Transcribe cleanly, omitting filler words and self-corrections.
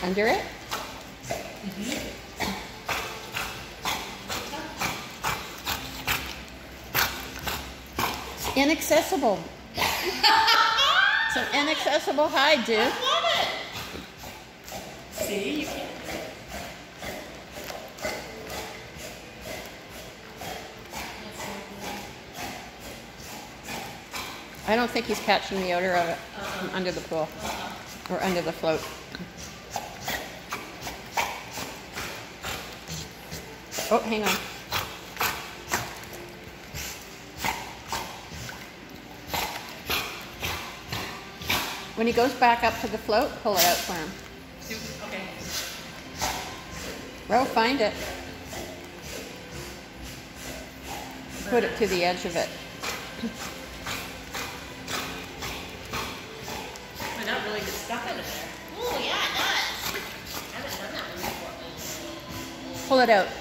Under it? It's inaccessible. It's an inaccessible hide, dude. I love it. See, you can't. I don't think he's catching the odor of it from under the pool or under the float. Oh, hang on. When he goes back up to the float, pull it out for him. Okay. Ro, find it. Put it to the edge of it. I got really good stuff in there. Oh, yeah, it does. I haven't done that one before. Pull it out.